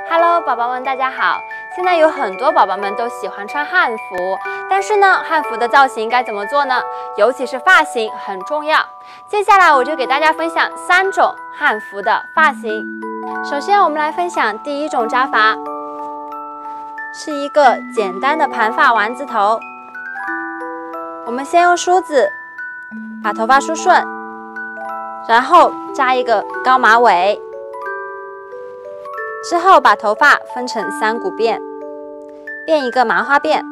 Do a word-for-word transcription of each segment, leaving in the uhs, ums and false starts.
Hello， 宝宝们，大家好！现在有很多宝宝们都喜欢穿汉服，但是呢，汉服的造型该怎么做呢？尤其是发型很重要。接下来我就给大家分享三种汉服的发型。首先，我们来分享第一种扎法，是一个简单的盘发丸子头。我们先用梳子把头发梳顺，然后扎一个高马尾。 之后把头发分成三股辫，辫一个麻花辫。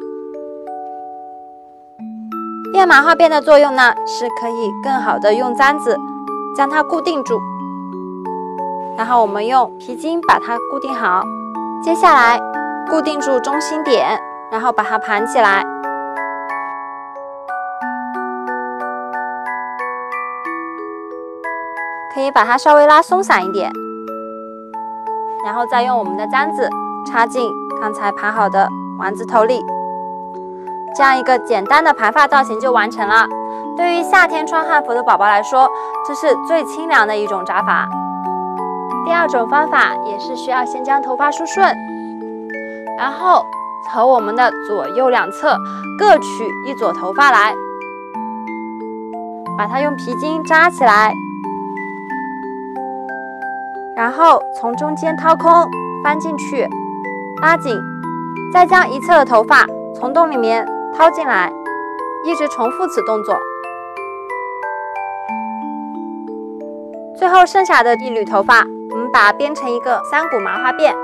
辫麻花辫的作用呢，是可以更好的用簪子将它固定住。然后我们用皮筋把它固定好。接下来固定住中心点，然后把它盘起来。可以把它稍微拉松散一点。 然后再用我们的簪子插进刚才盘好的丸子头里，这样一个简单的盘发造型就完成了。对于夏天穿汉服的宝宝来说，这是最清凉的一种扎法。第二种方法也是需要先将头发梳顺，然后从我们的左右两侧各取一撮头发来，把它用皮筋扎起来。 然后从中间掏空，翻进去，拉紧，再将一侧的头发从洞里面掏进来，一直重复此动作。最后剩下的一缕头发，我们把它编成一个三股麻花辫。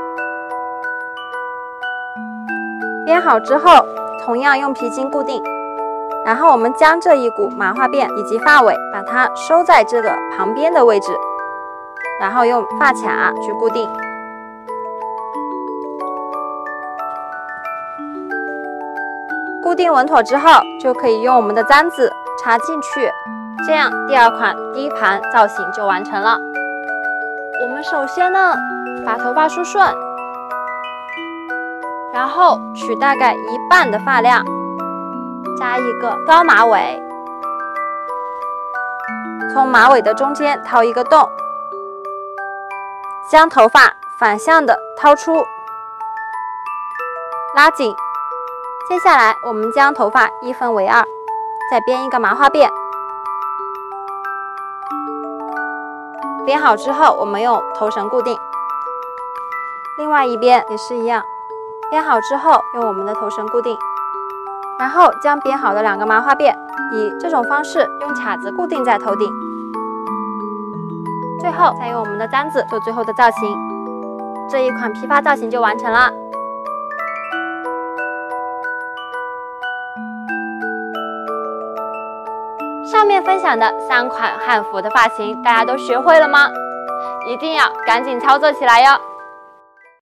编好之后，同样用皮筋固定。然后我们将这一股麻花辫以及发尾，把它收在这个旁边的位置。 然后用发卡去固定，固定稳妥之后，就可以用我们的簪子插进去，这样第二款低盘造型就完成了。我们首先呢，把头发梳顺，然后取大概一半的发量，扎一个高马尾，从马尾的中间掏一个洞。 将头发反向的掏出，拉紧。接下来，我们将头发一分为二，再编一个麻花辫。编好之后，我们用头绳固定。另外一边也是一样，编好之后用我们的头绳固定，然后将编好的两个麻花辫以这种方式用卡子固定在头顶。 最后再用我们的簪子做最后的造型，这一款披发造型就完成了。上面分享的三款汉服的发型，大家都学会了吗？一定要赶紧操作起来哟！